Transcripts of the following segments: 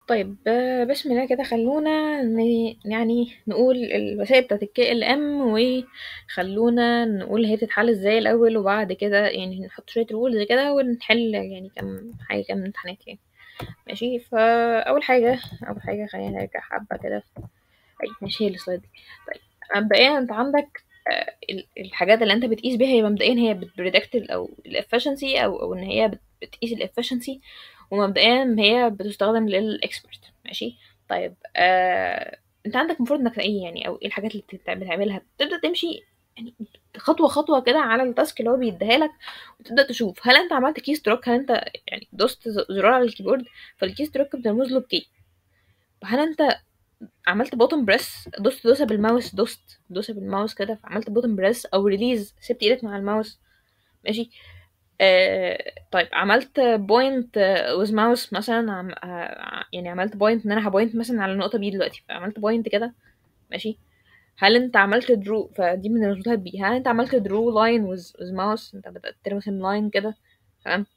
طيب بسم الله كده خلونا يعني نقول الوسائل بتاعت الKLM، وخلونا نقول هي بتتحل ازاي الأول، وبعد كده يعني نحط شوية رولز كده ونحل يعني كم امتحانات يعني. ماشي، أول حاجة خلينا نرجع حبة كده. أي ماشي، هي السلايد دي. طيب مبدئيا انت عندك الحاجات اللي انت بتقيس بيها، هي مبدئيا هي بتبريدكت او الافشنسي او ان هي بتقيس الافشنسي، ومبدئيا هي بتستخدم للاكسبرت. ماشي. طيب انت عندك المفروض انك ايه يعني، او ايه الحاجات اللي بتعملها، بتبدا تمشي يعني خطوه خطوه كده على التاسك اللي هو بيديها لك، وتبدا تشوف هل انت عملت كي ستروك، هل انت يعني دوست زرار على الكيبورد، فالكي ستروك بترمز له بكي. هل انت عملت بوتن بريس، دوسة بالماوس، دوسة بالماوس كده، فعملت بوتن بريس او ريليز، سبت ايدك مع الماوس. ماشي. طيب عملت بوينت ويز ماوس مثلا، يعني عملت بوينت ان انا هبوينت مثلا على النقطة بي دلوقتي، فعملت بوينت كده. ماشي. هل انت عملت درو، فدي من الريزولتات بي، هل انت عملت درو لاين ويز ماوس، انت بدأت ترسم لاين كده. تمام.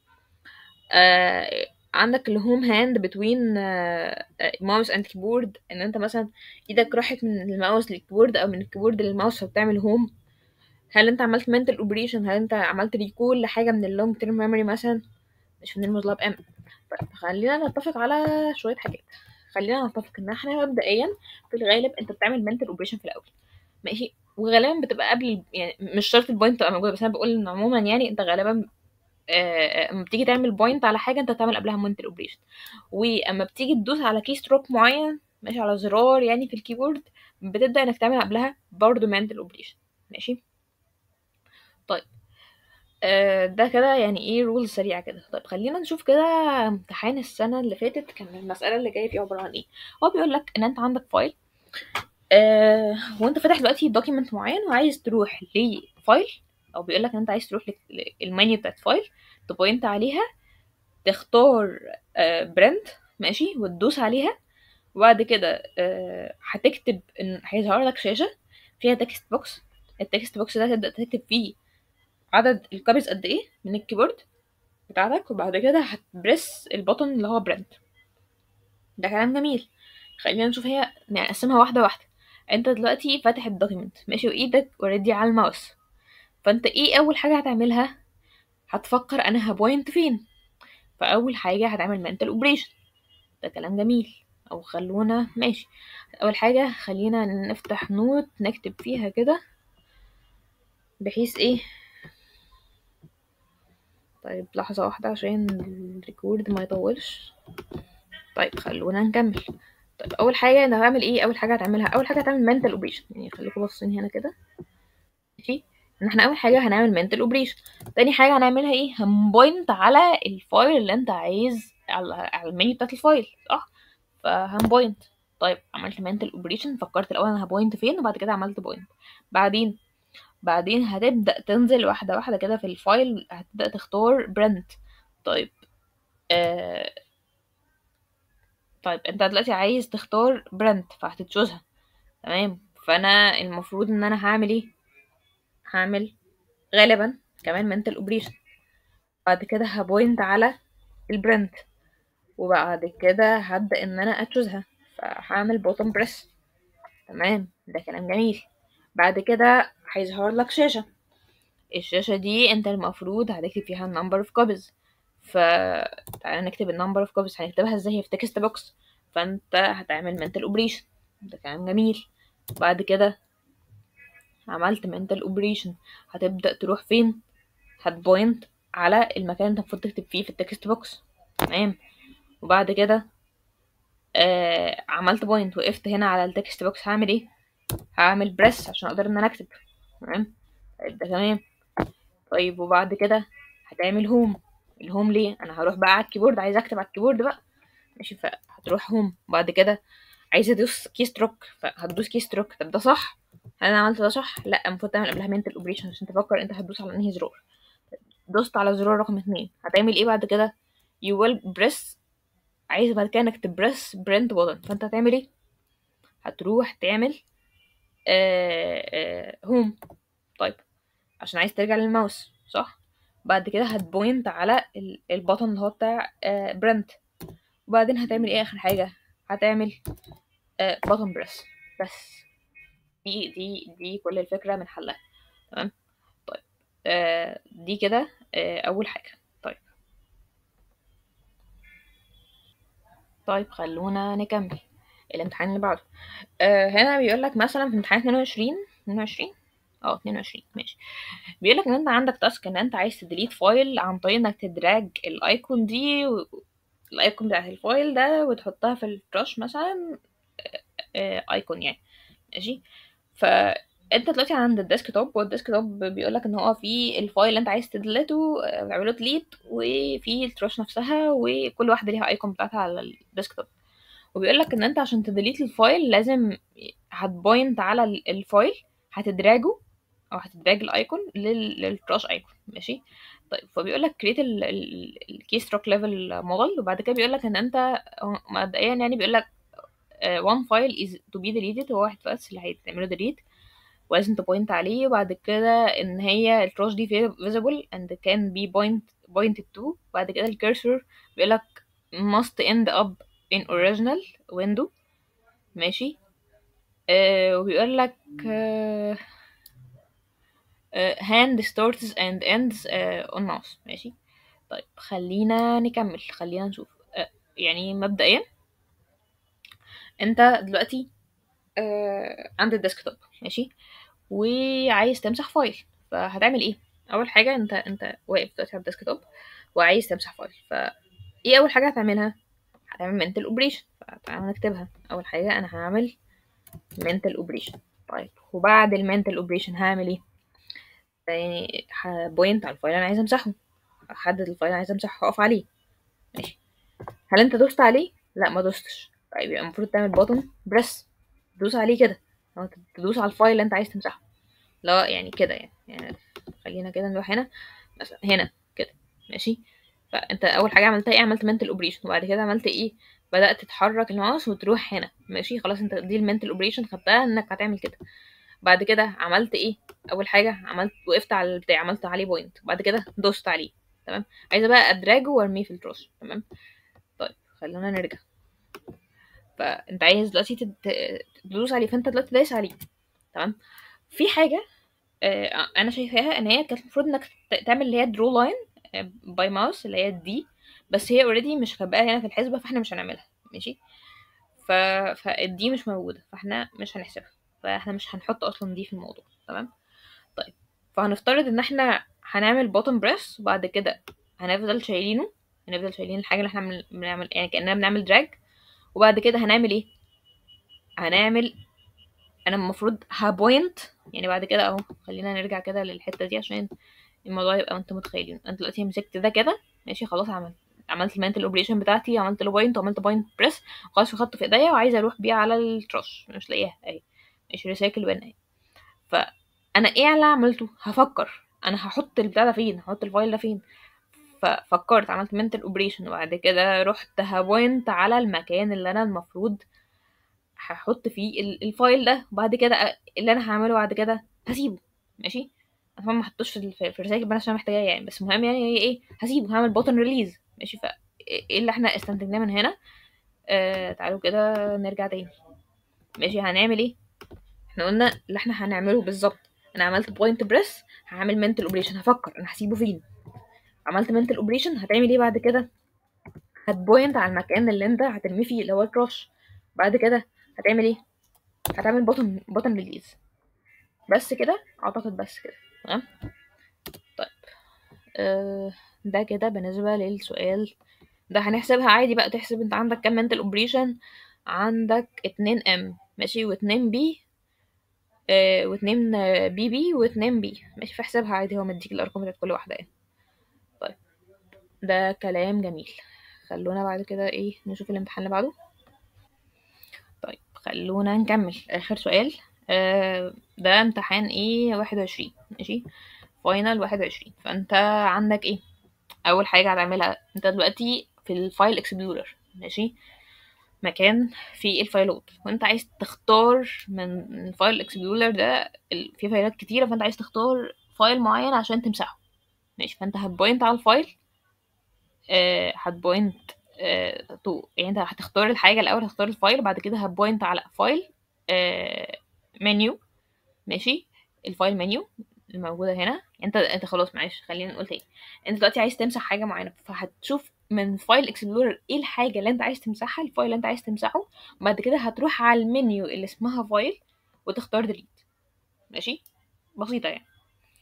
عندك الهوم هاند بتوين ماوس اند كيبورد، ان انت مثلا ايدك راحت من الماوس للكيبورد او من الكيبورد للماوس فبتعمل هوم. هل انت عملت منتال اوبريشن، هل انت عملت ريكول لحاجه من اللونج تيرم ميموري مثلا، مش هنرمز لاب ام. طيب خلينا نتفق على شويه حاجات. خلينا نتفق ان احنا مبدئيا في الغالب انت بتعمل منتال اوبريشن في الاول. ماشي. وغالبا بتبقى قبل، يعني مش شرط البوينت تبقى موجوده، بس انا بقول ان عموما يعني انت غالبا اما بتيجي تعمل بوينت على حاجه انت تعمل قبلها منتال اوبريشن. واما بتيجي تدوس على كي ستروك معين، ماشي، على زرار يعني في الكيبورد، بتبدا انك تعمل قبلها برضه منتال اوبريشن. ماشي. طيب ده كده يعني ايه رول سريعه كده. طيب خلينا نشوف كده امتحان السنه اللي فاتت كان المساله اللي جايه فيه عباره عن ايه. هو بيقول لك ان انت عندك فايل، وانت فاتح دلوقتي دوكيمنت معين وعايز تروح لفايل، او بيقول لك ان انت عايز تروح للمنيو بتاعت فايل، تبوينت عليها، تختار برنت، ماشي، وتدوس عليها. وبعد كده هتكتب ان هيظهر لك شاشة فيها تكست بوكس. التكست بوكس ده تبدأ تكتب فيه عدد الكوبيز قد ايه من الكيبورد بتاعتك، وبعد كده هتبرس البطن اللي هو برنت. ده كلام جميل. خلينا نشوف هي نقسمها واحدة واحدة. انت دلوقتي فاتح الدوكيمنت، ماشي، وايدك اوريدي على الماوس، فانت ايه اول حاجة هتعملها؟ هتفكر انا هبوينت فين. فاول حاجة هتعمل mental operation. ده كلام جميل. او خلونا ماشي، اول حاجة خلينا نفتح نوت نكتب فيها كده، بحيث ايه. طيب لحظة واحدة عشان الريكورد ما يطولش. طيب خلونا نكمل. طيب اول حاجة انا هعمل ايه، اول حاجة هتعملها، اول حاجة هتعمل mental operation، يعني خليكم باصين هنا كده. ماشي. ان احنا اول حاجة هنعمل mental operation. تاني حاجة هنعملها ايه، هنبوينت على الفايل اللي انت عايز، على المنيو بتاعت الفايل، صح؟ فهنبوينت. طيب عملت mental operation، فكرت الاول انا هبوينت فين، وبعد كده عملت بوينت. بعدين هتبدأ تنزل واحدة واحدة كده في الفايل، هتبدأ تختار print. طيب آه طيب انت دلوقتي عايز تختار print فهتتشوزها. تمام. فانا المفروض ان انا هعمل ايه، هعمل غالبا كمان mental operation. بعد كده هبوينت على البرنت، وبعد كده هبدأ ان انا اتشوزها، فهعمل bottom press. تمام، ده كلام جميل. بعد كده هيظهر لك شاشة. الشاشة دي انت المفروض هتكتب فيها number of copies. فتعالى نكتب number of copies، هنكتبها ازاي، هي في text box. فانت هتعمل mental operation. ده كلام جميل. بعد كده عملت mental operation، هتبدأ تروح فين، هتبوينت على المكان اللي انت المفروض تكتب فيه في التكست بوكس. تمام. وبعد كده عملت بوينت، وقفت هنا على التكست بوكس، هعمل ايه، هعمل بريس عشان اقدر ان انا اكتب. تمام. طيب ده تمام. طيب وبعد كده هتعمل هوم. الهوم ليه، انا هروح بقى على الكيبورد، عايز اكتب على الكيبورد بقى. ماشي، فهتروح هوم. بعد كده عايزه ادوس كي ستروك، فهتدوس كي ستروك. طب ده صح، هل انا عملت ده صح؟ لا، المفروض تعمل قبلها منتال اوبريشن عشان تفكر انت هتدوس على انهي زرار. دوست على زرار رقم 2، هتعمل ايه بعد كده، you will press. عايز بعد كده انك تبرس print button، فانت هتعمل ايه، هتروح تعمل هوم. طيب عشان عايز ترجع للماوس، صح؟ بعد كده هتبوينت على البطن اللي هو بتاع برنت. وبعدين هتعمل ايه اخر حاجة؟ هتعمل button press بس. دي كل الفكرة من حلها. تمام. طيب دي كده اول حاجة. طيب خلونا نكمل الامتحان اللي بعده. هنا بيقول لك مثلا في امتحان 22 22 ماشي. بيقول لك ان انت عندك تاسك ان انت عايز تديليت فايل عن طريق انك تدراج الايكون دي الايكون بتاعت الفايل ده وتحطها في التراش مثلا. ايكون يعني. ماشي. فانت دلوقتي عند الديسك توب، والديسك توب بيقول لك ان هو فيه الفايل اللي انت عايز تدلته اعمله ديليت، وفي التراش نفسها، وكل واحده ليها ايكون بتاعتها على الديسك توب. وبيقول لك ان انت عشان تديليت الفايل لازم هتبوينت على الفايل، هتدراجه او هتدراج الايكون للتراش ايكون. ماشي. طيب فبيقول لك كريت الكي ستروك ليفل موديل، وبعد كده بيقول لك ان انت مبدئيا يعني بيقول لك one file is to be deleted، هو واحد بس اللي هيتعمله delete ولازم تبوينت عليه. وبعد كده ان هي التراش دي visible and can be pointed to. بعد كده الكيرسور بيقولك must end up in original window. ماشي. وبيقولك hand starts and ends on mouse. ماشي. طيب خلينا نكمل، خلينا نشوف. يعني مبدئيا انت دلوقتي عند الديسكتوب. ماشي. وعايز تمسح فايل، فهتعمل ايه؟ اول حاجه انت واقف دلوقتي على الديسكتوب وعايز تمسح فايل، فايه اول حاجه هتعملها؟ هتعمل منتال اوبريشن. فتعالى نكتبها. اول حاجه انا هعمل منتال اوبريشن. طيب وبعد المنتال اوبريشن هعمل ايه؟ يعني هبوينت على الفايل انا عايزه امسحه، احدد الفايل انا عايزه امسحه، هقف عليه. ماشي. هل انت دوست عليه؟ لا ما دوستش. طيب يبقى المفروض تعمل بوتن بريس، تدوس عليه كده، أو تدوس على الفايل اللي انت عايز تمسحه. لا يعني كده يعني خلينا كده نروح هنا مثلا هنا كده. ماشي. فانت اول حاجه عملتها ايه؟ عملت منتال اوبريشن. وبعد كده عملت ايه؟ بدات تتحرك الماوس وتروح هنا. ماشي خلاص، انت دي المنتال اوبريشن خدتها انك هتعمل كده. بعد كده عملت ايه؟ اول حاجه عملت وقفت على البتاع، عملت عليه بوينت، بعد كده دوست عليه. تمام. عايزه بقى ادراجه وارميه في التراش. تمام. طيب خلينا نرجع. فانت عايز دلوقتي تدوس عليه، فانت دلوقتي دايس عليه. تمام. في حاجه انا شايفاها ان هي كانت المفروض انك تعمل اللي هي درو لاين باي ماوس اللي هي دي، بس هي اوريدي مش هتبقى هنا في الحسبه، فاحنا مش هنعملها. ماشي. ف فالدي مش موجوده، فاحنا مش هنحسبها، فاحنا مش هنحط اصلا دي في الموضوع. تمام. طيب فهنفترض ان احنا هنعمل بوتن بريس، وبعد كده هنفضل شايلينه، هنفضل شايلين الحاجه اللي احنا بنعمل يعني كاننا بنعمل دراج. وبعد كده هنعمل ايه؟ هنعمل انا المفروض هبوينت يعني بعد كده اهو. خلينا نرجع كده للحته دي عشان الموضوع يبقى انتوا متخيلين. انت دلوقتي مسكت ده كده. ماشي خلاص، عملت المنتال اوبريشن بتاعتي، عملت له بوينت وعملت بوينت بريس. خلاص خدته في ايديا وعايزه اروح بيه على التراش، مش لاقيها اهي. مش ريسايكل بين اهي. فانا ايه اللي عملته؟ هفكر انا هحط البتاع ده فين، هحط الفايل ده فين. ففكرت، عملت منتال اوبريشن، وبعد كده رحت هبوينت على المكان اللي انا المفروض هحط فيه الفايل ده. وبعد كده اللي انا هعمله بعد كده هسيبه. ماشي. انا طبعا ما حطوش في الرسائل بقى عشان محتاجاه يعني، بس المهم يعني هي ايه، هسيبه، هعمل بوتن ريليز. ماشي. ايه اللي احنا استنتجناه من هنا؟ تعالوا كده نرجع تاني. ماشي. هنعمل ايه؟ احنا قلنا اللي احنا هنعمله بالظبط. انا عملت بوينت بريس، هعمل منتال اوبريشن، هفكر انا هسيبه فين. عملت منتال اوبريشن، هتعمل ايه بعد كده؟ هتبوينت على المكان اللي انت هترميه فيه اللي هو الكراش. بعد كده هتعمل ايه؟ هتعمل بوتن ريليز. بس كده اعتقد، بس كده. تمام. طيب ده كده بالنسبة للسؤال ده. هنحسبها عادي بقى، تحسب انت عندك كام mental operation. عندك 2M ماشي، و2B، و2 BB، و2B. ماشي. فاحسبها عادي، هو مديك الارقام بتاعت كل واحدة يعني. طيب ده كلام جميل. خلونا بعد كده ايه، نشوف الامتحان اللي بعده. طيب خلونا نكمل اخر سؤال. ده امتحان ايه 21. ماشي. فاينل 21. فانت عندك ايه؟ اول حاجه هتعملها انت دلوقتي في الفايل اكسبلورر. ماشي. مكان في الفايلات، وانت عايز تختار من الفايل اكسبلورر ده في فايلات كتيره، فانت عايز تختار فايل معين عشان تمسحه. ماشي. فانت هتبوينت على الفايل. هتبوينت يعني انت هتختار الحاجة الأول، هتختار الفايل وبعد كده هتبوينت على فايل منيو. ماشي، الفايل منيو الموجودة هنا. انت خلاص معلش خلينا نقول تاني. انت دلوقتي عايز تمسح حاجة معينة، فهتشوف من فايل اكسبلورر ايه الحاجة اللي انت عايز تمسحها، الفايل اللي انت عايز تمسحه. وبعد كده هتروح على المنيو اللي اسمها فايل وتختار ديليت. ماشي، بسيطة يعني.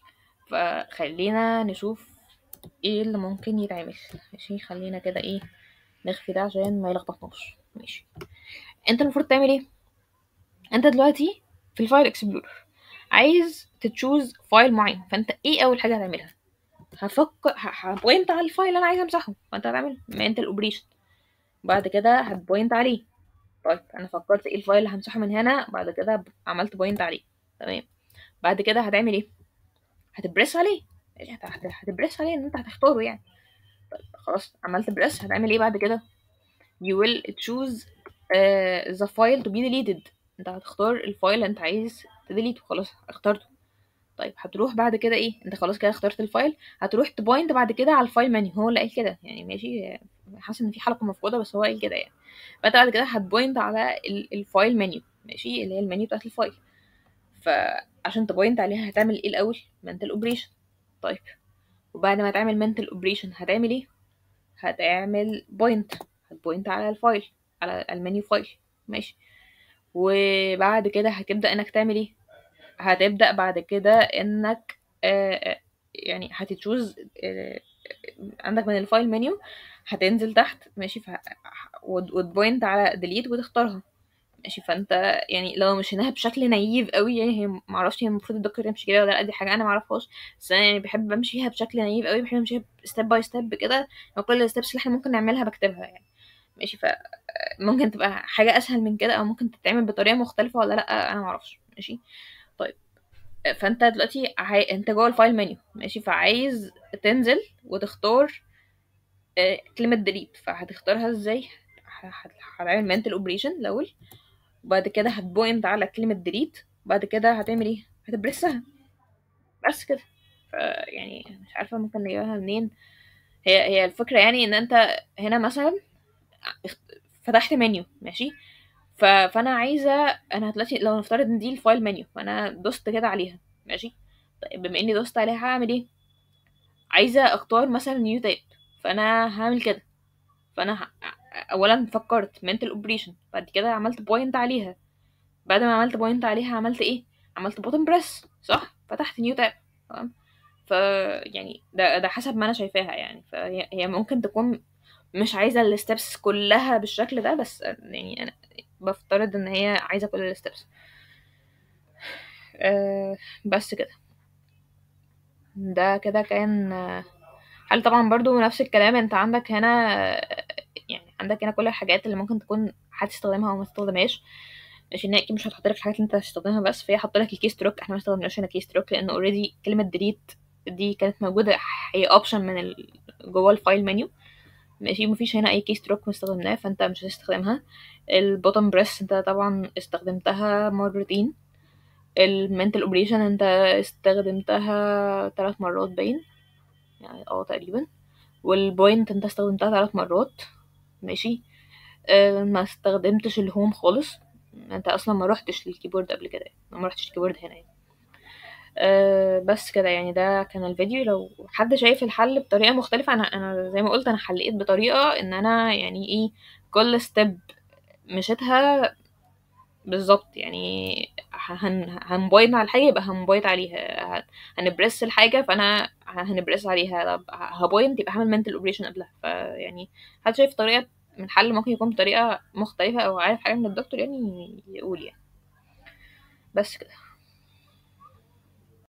فخلينا نشوف ايه اللي ممكن يتعمل. ماشي، خلينا كده ايه نخفي ده عشان ما يلخبطناش. ماشي، انت المفروض تعمل ايه. انت دلوقتي في الفايل اكسبلورر عايز تتشوز فايل معين، فانت ايه اول حاجه هتعملها؟ هفكر هبوينت على الفايل اللي انا عايزه امسحه، فانت هتعمل منتال اوبريشن. بعد كده هتبوينت عليه. طيب انا فكرت ايه الفايل اللي همسحه من هنا، بعد كده عملت بوينت عليه. تمام. بعد كده هتعمل ايه؟ هتبريس عليه. هتبريس عليه ان انت هتختاره يعني. طيب خلاص عملت بريس، هتعمل ايه بعد كده؟ you will choose the file to be deleted. انت هتختار الفايل اللي انت عايز تديليته. خلاص اخترته. طيب هتروح بعد كده ايه، انت خلاص كده اخترت الفايل، هتروح تبوينت بعد كده على الفايل منيو. هو اللي قال كده يعني. ماشي، حاسس ان في حلقه مفقوده بس هو قال كده يعني. فانت بعد كده هتبوينت على الفايل منيو. ماشي، اللي هي المنيو بتاعت الفايل. فعشان تبوينت عليها هتعمل ايه الاول؟ mental operation. طيب وبعد ما تعمل mental operation هتعمل ايه؟ هتعمل بوينت. هتبوينت على الفايل، على المنيو فايل. ماشي. وبعد كده هتبدأ انك تعمل ايه؟ هتبدأ بعد كده انك يعني هتتشوز عندك من الفايل منيو، هتنزل تحت. ماشي، وتبوينت على ديليت وتختارها. ماشي، فانت يعني لو مشيناها بشكل نايف قوي يعني، هي معرفش هي المفروض الدكتور يمشي كده ولا لا، دي حاجه انا معرفهاش. بس انا يعني بحب امشي فيها بشكل نايف قوي، بحب امشيها ستيب باي ستيب كده. وكل الستبس اللي احنا ممكن نعملها بكتبها يعني. ماشي، فممكن تبقى حاجه اسهل من كده او ممكن تتعمل بطريقه مختلفه ولا لا، انا معرفش. ماشي. طيب فانت دلوقتي انت جوه الفايل منيو. ماشي، فعايز تنزل وتختار كلمه ديليت. فهتختارها ازاي؟ هتعمل mental operation الاول، وبعد كده هتبوينت على كلمة ديليت. بعد كده هتعمل ايه؟ هتبرسها. بس كده. يعني مش عارفة ممكن نجيبها منين. هي الفكرة يعني ان انت هنا مثلا فتحت منيو. ماشي، فانا عايزة، انا دلوقتي لو نفترض ان دي الفايل منيو فانا دوست كده عليها. ماشي. طيب بما اني دوست عليها هعمل ايه؟ عايزة اختار مثلا نيو تاب. فانا هعمل كده. فانا اولا فكرت mental operation، بعد كده عملت بوينت عليها. بعد ما عملت بوينت عليها عملت ايه؟ عملت بوتن بريس. صح، فتحت نيو تاب. تمام. ف يعني ده حسب ما انا شايفاها يعني. فهي ممكن تكون مش عايزه الستبس كلها بالشكل ده، بس يعني انا بفترض ان هي عايزه كل الستبس. أه بس كده. ده كده كان هل طبعا برضو نفس الكلام انت عندك هنا يعني عندك هنا كل الحاجات اللي ممكن تكون هتستخدمها او ما تستخدمهاش. عشان هي اكيد مش هتحط لك الحاجات اللي انت هتستخدمها بس، فهي حاطه لك الكي ستروك. احنا ما استخدمناش هنا كي ستروك لان اوريدي كلمه ديليت دي كانت موجوده، هي اوبشن من جوه الفايل منيو. ماشي، مفيش هنا اي كي ستروك مستخدمناه فانت مش هتستخدمها. البوتن بريس انت طبعا استخدمتها مرتين. المنتال اوبريشن انت استخدمتها 3 مرات باين يعني، تقريبا. والبوينت انت استخدمتها 3 مرات. ماشي. ما استخدمتش الهوم خالص. انت اصلا ما روحتش للكيبورد قبل كده يعني. ما روحتش الكيبورد هنا يعني. بس كده يعني. ده كان الفيديو. لو حد شايف الحل بطريقة مختلفة، انا زي ما قلت انا حليت بطريقة ان انا يعني ايه كل ستيب مشيتها بالظبط يعني. هنبوينت على الحاجة يبقى هنبوينت عليها. هنبرس الحاجة فأنا هنبرس عليها. طب هبوينت يبقى هعمل mental operation قبلها. فيعني حد شايف طريقة من الحل ممكن يكون بطريقة مختلفة أو عارف حاجة من الدكتور يعني يقول يعني. بس كده.